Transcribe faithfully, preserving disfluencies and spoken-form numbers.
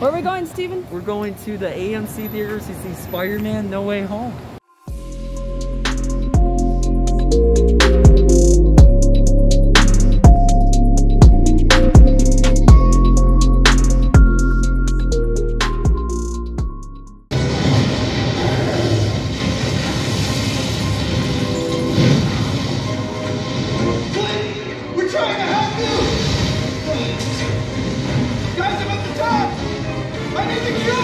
Where are we going, Steven? We're going to the A M C theaters to see Spider-Man No Way Home. We're trying to help you! Guys, I'm at the top! I need the cure!